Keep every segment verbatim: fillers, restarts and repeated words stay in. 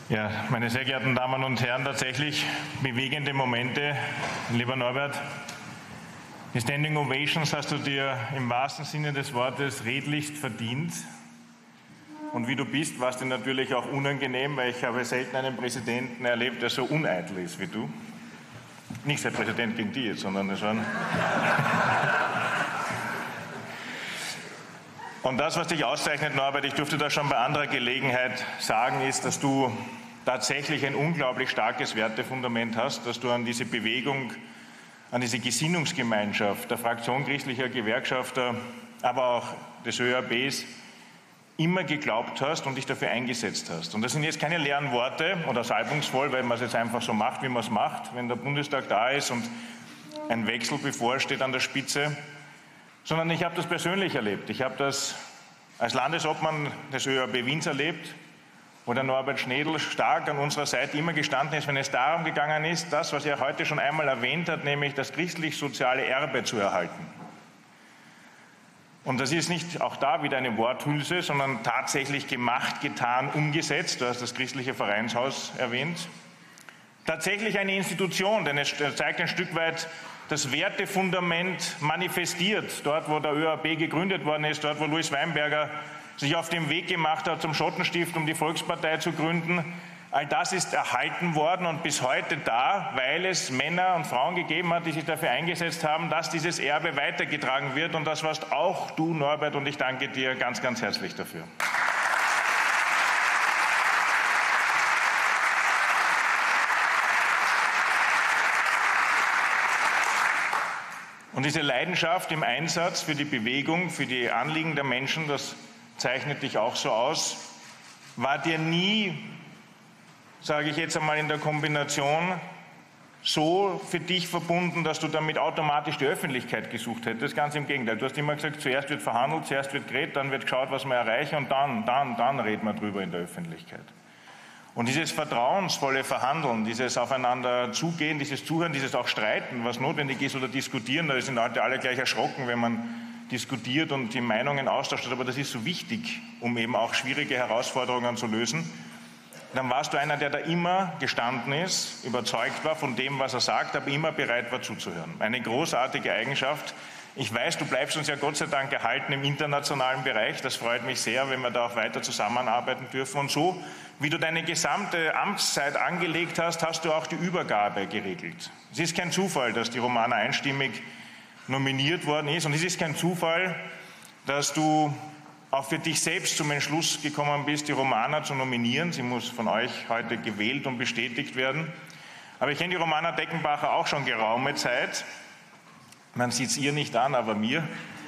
Ja, meine sehr geehrten Damen und Herren, tatsächlich bewegende Momente, lieber Norbert. Die Standing Ovations hast du dir im wahrsten Sinne des Wortes redlichst verdient. Und wie du bist, war es dir natürlich auch unangenehm, weil ich habe selten einen Präsidenten erlebt, der so uneitel ist wie du. Nicht der Präsident gegen dich jetzt, sondern es waren... Und das, was dich auszeichnet, Norbert, ich durfte das schon bei anderer Gelegenheit sagen, ist, dass du tatsächlich ein unglaublich starkes Wertefundament hast, dass du an diese Bewegung, an diese Gesinnungsgemeinschaft der Fraktion christlicher Gewerkschafter, aber auch des Ö A Bs immer geglaubt hast und dich dafür eingesetzt hast. Und das sind jetzt keine leeren Worte oder salbungsvoll, weil man es jetzt einfach so macht, wie man es macht, wenn der Bundestag da ist und ein Wechsel bevorsteht an der Spitze, sondern ich habe das persönlich erlebt. Ich habe das als Landesobmann des Ö A B Wiens erlebt, wo der Norbert Schnedl stark an unserer Seite immer gestanden ist, wenn es darum gegangen ist, das, was er heute schon einmal erwähnt hat, nämlich das christlich-soziale Erbe zu erhalten. Und das ist nicht auch da wieder eine Worthülse, sondern tatsächlich gemacht, getan, umgesetzt. Du hast das christliche Vereinshaus erwähnt. Tatsächlich eine Institution, denn es zeigt ein Stück weit das Wertefundament manifestiert, dort, wo der Ö A B gegründet worden ist, dort, wo Louis Weinberger sich auf den Weg gemacht hat zum Schottenstift, um die Volkspartei zu gründen. All das ist erhalten worden und bis heute da, weil es Männer und Frauen gegeben hat, die sich dafür eingesetzt haben, dass dieses Erbe weitergetragen wird. Und das warst auch du, Norbert, und ich danke dir ganz, ganz herzlich dafür. Und diese Leidenschaft im Einsatz für die Bewegung, für die Anliegen der Menschen, das zeichnet dich auch so aus, war dir nie, sage ich jetzt einmal in der Kombination, so für dich verbunden, dass du damit automatisch die Öffentlichkeit gesucht hättest. Ganz im Gegenteil. Du hast immer gesagt, zuerst wird verhandelt, zuerst wird geredet, dann wird geschaut, was wir erreichen und dann, dann, dann reden wir drüber in der Öffentlichkeit. Und dieses vertrauensvolle Verhandeln, dieses Aufeinander zugehen, dieses Zuhören, dieses auch Streiten, was notwendig ist oder diskutieren, da sind heute alle gleich erschrocken, wenn man diskutiert und die Meinungen austauscht, aber das ist so wichtig, um eben auch schwierige Herausforderungen zu lösen. Dann warst du einer, der da immer gestanden ist, überzeugt war von dem, was er sagt, aber immer bereit war zuzuhören. Eine großartige Eigenschaft. Ich weiß, du bleibst uns ja Gott sei Dank erhalten im internationalen Bereich. Das freut mich sehr, wenn wir da auch weiter zusammenarbeiten dürfen. Und so, wie du deine gesamte Amtszeit angelegt hast, hast du auch die Übergabe geregelt. Es ist kein Zufall, dass die Romana einstimmig nominiert worden ist. Und es ist kein Zufall, dass du auch für dich selbst zum Entschluss gekommen bist, die Romana zu nominieren. Sie muss von euch heute gewählt und bestätigt werden. Aber ich kenne die Romana Deckenbacher auch schon geraume Zeit. Man sieht es ihr nicht an, aber mir.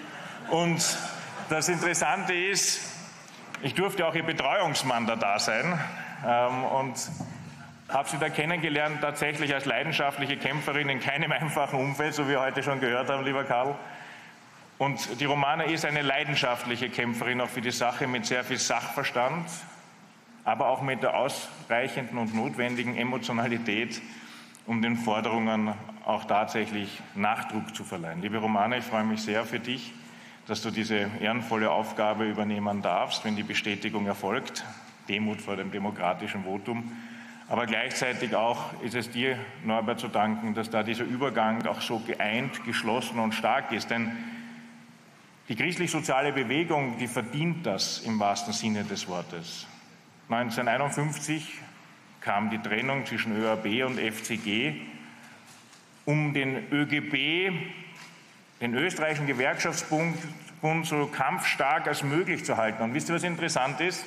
Und das Interessante ist, ich durfte auch ihr Betreuungsmann da, da sein ähm, und habe sie da kennengelernt, tatsächlich als leidenschaftliche Kämpferin in keinem einfachen Umfeld, so wie wir heute schon gehört haben, lieber Karl. Und die Romana ist eine leidenschaftliche Kämpferin auch für die Sache mit sehr viel Sachverstand, aber auch mit der ausreichenden und notwendigen Emotionalität, um den Forderungen auch tatsächlich Nachdruck zu verleihen. Liebe Romana, ich freue mich sehr für dich, dass du diese ehrenvolle Aufgabe übernehmen darfst, wenn die Bestätigung erfolgt. Demut vor dem demokratischen Votum. Aber gleichzeitig auch ist es dir, Norbert, zu danken, dass da dieser Übergang auch so geeint, geschlossen und stark ist. Denn die christlich-soziale Bewegung, die verdient das im wahrsten Sinne des Wortes. neunzehnhunderteinundfünfzig kam die Trennung zwischen Ö A B und F C G, um den Ö G B, den österreichischen Gewerkschaftsbund, so kampfstark als möglich zu halten. Und wisst ihr, was interessant ist?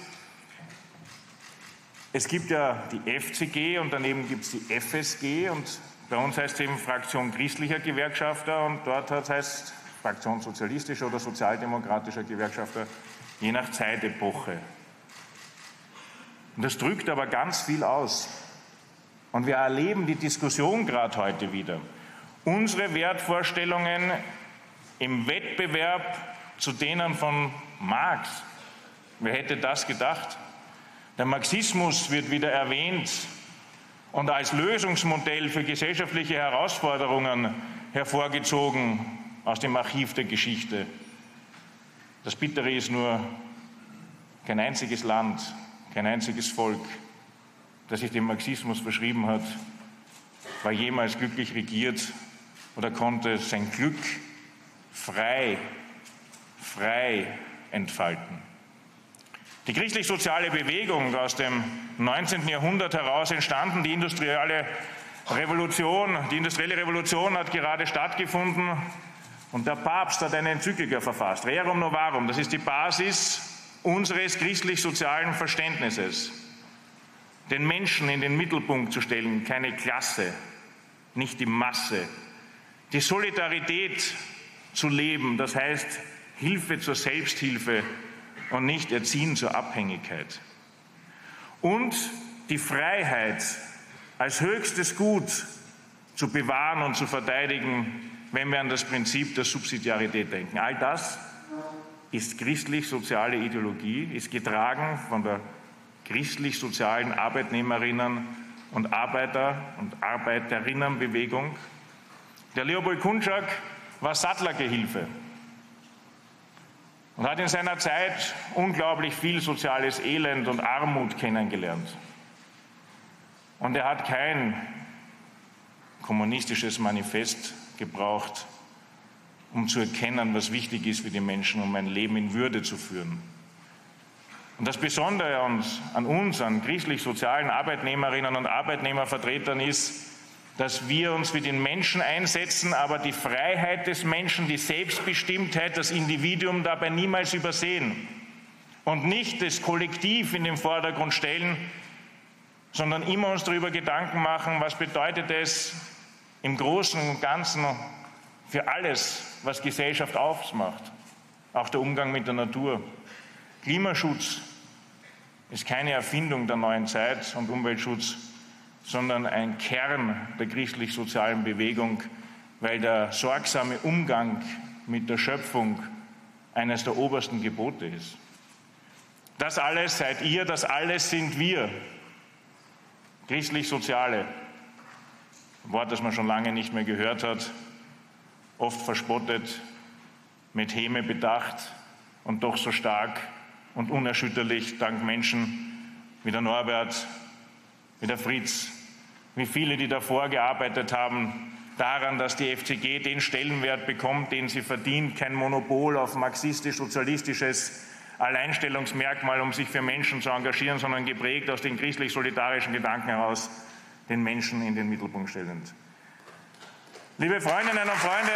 Es gibt ja die F C G und daneben gibt es die F S G und bei uns heißt es eben Fraktion christlicher Gewerkschafter und dort heißt es Fraktion sozialistischer oder sozialdemokratischer Gewerkschafter, je nach Zeitepoche. Und das drückt aber ganz viel aus. Und wir erleben die Diskussion gerade heute wieder. Unsere Wertvorstellungen im Wettbewerb zu denen von Marx. Wer hätte das gedacht? Der Marxismus wird wieder erwähnt und als Lösungsmodell für gesellschaftliche Herausforderungen hervorgezogen aus dem Archiv der Geschichte. Das Bittere ist nur, kein einziges Land, kein einziges Volk der sich dem Marxismus verschrieben hat, war jemals glücklich regiert oder konnte sein Glück frei, frei entfalten. Die christlich-soziale Bewegung aus dem neunzehnten Jahrhundert heraus entstanden, die industrielle Revolution, die industrielle Revolution hat gerade stattgefunden und der Papst hat eine Enzyklika verfasst, Rerum Novarum, das ist die Basis unseres christlich-sozialen Verständnisses. Den Menschen in den Mittelpunkt zu stellen, keine Klasse, nicht die Masse. Die Solidarität zu leben, das heißt Hilfe zur Selbsthilfe und nicht Erziehen zur Abhängigkeit. Und die Freiheit als höchstes Gut zu bewahren und zu verteidigen, wenn wir an das Prinzip der Subsidiarität denken. All das ist christlich-soziale Ideologie, ist getragen von der christlich-sozialen Arbeitnehmerinnen und Arbeiter- und Arbeiterinnenbewegung. Der Leopold Kunczak war Sattlergehilfe und hat in seiner Zeit unglaublich viel soziales Elend und Armut kennengelernt. Und er hat kein kommunistisches Manifest gebraucht, um zu erkennen, was wichtig ist für die Menschen, um ein Leben in Würde zu führen. Und das Besondere an uns, an christlich-sozialen Arbeitnehmerinnen und Arbeitnehmervertretern ist, dass wir uns für den Menschen einsetzen, aber die Freiheit des Menschen, die Selbstbestimmtheit, das Individuum dabei niemals übersehen und nicht das Kollektiv in den Vordergrund stellen, sondern immer uns darüber Gedanken machen, was bedeutet es im Großen und Ganzen für alles, was Gesellschaft ausmacht, auch der Umgang mit der Natur. Klimaschutz ist keine Erfindung der neuen Zeit und Umweltschutz, sondern ein Kern der christlich-sozialen Bewegung, weil der sorgsame Umgang mit der Schöpfung eines der obersten Gebote ist. Das alles seid ihr, das alles sind wir. Christlich-soziale, ein Wort, das man schon lange nicht mehr gehört hat, oft verspottet, mit Häme bedacht und doch so stark und unerschütterlich dank Menschen wie der Norbert, wie der Fritz, wie viele, die davor gearbeitet haben, daran, dass die F C G den Stellenwert bekommt, den sie verdient, kein Monopol auf marxistisch-sozialistisches Alleinstellungsmerkmal, um sich für Menschen zu engagieren, sondern geprägt aus den christlich-solidarischen Gedanken heraus, den Menschen in den Mittelpunkt stellend. Liebe Freundinnen und Freunde,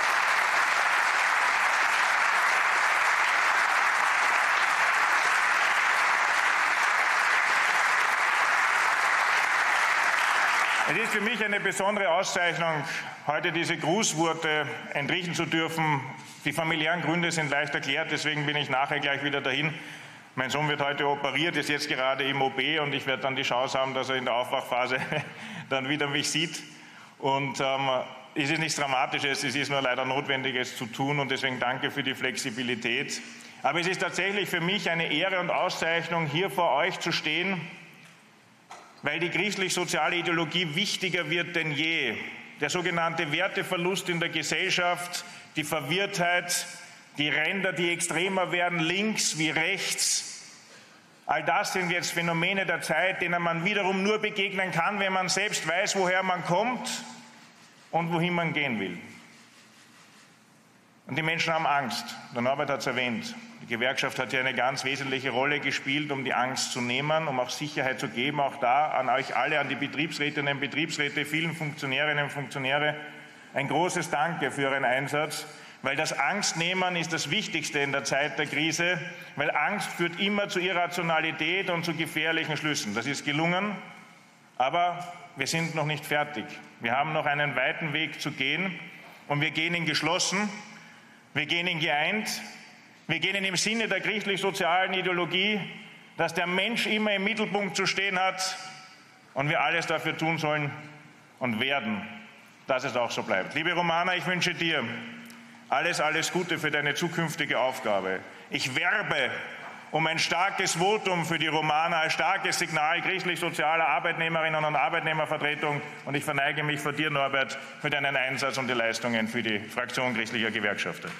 es ist für mich eine besondere Auszeichnung, heute diese Grußworte entrichten zu dürfen. Die familiären Gründe sind leicht erklärt, deswegen bin ich nachher gleich wieder dahin. Mein Sohn wird heute operiert, ist jetzt gerade im O P und ich werde dann die Chance haben, dass er in der Aufwachphase dann wieder mich sieht. Und ähm, es ist nichts Dramatisches, es ist nur leider notwendig, es zu tun und deswegen danke für die Flexibilität. Aber es ist tatsächlich für mich eine Ehre und Auszeichnung, hier vor euch zu stehen, weil die christlich-soziale Ideologie wichtiger wird denn je. Der sogenannte Werteverlust in der Gesellschaft, die Verwirrtheit, die Ränder, die extremer werden, links wie rechts, all das sind jetzt Phänomene der Zeit, denen man wiederum nur begegnen kann, wenn man selbst weiß, woher man kommt und wohin man gehen will. Und die Menschen haben Angst. Der Norbert hat es erwähnt. Die Gewerkschaft hat hier eine ganz wesentliche Rolle gespielt, um die Angst zu nehmen, um auch Sicherheit zu geben. Auch da an euch alle, an die Betriebsrätinnen und Betriebsräte, vielen Funktionärinnen und Funktionäre, ein großes Danke für euren Einsatz, weil das Angstnehmen ist das Wichtigste in der Zeit der Krise, weil Angst führt immer zu Irrationalität und zu gefährlichen Schlüssen. Das ist gelungen, aber wir sind noch nicht fertig. Wir haben noch einen weiten Weg zu gehen und wir gehen ihn geschlossen, wir gehen ihn geeint, wir gehen ihn im Sinne der christlich-sozialen Ideologie, dass der Mensch immer im Mittelpunkt zu stehen hat und wir alles dafür tun sollen und werden, dass es auch so bleibt. Liebe Romana, ich wünsche dir alles, alles Gute für deine zukünftige Aufgabe. Ich werbe um ein starkes Votum für die Romana, ein starkes Signal christlich-sozialer Arbeitnehmerinnen und Arbeitnehmervertretung. Und ich verneige mich vor dir, Norbert, für deinen Einsatz und die Leistungen für die Fraktion christlicher Gewerkschafter.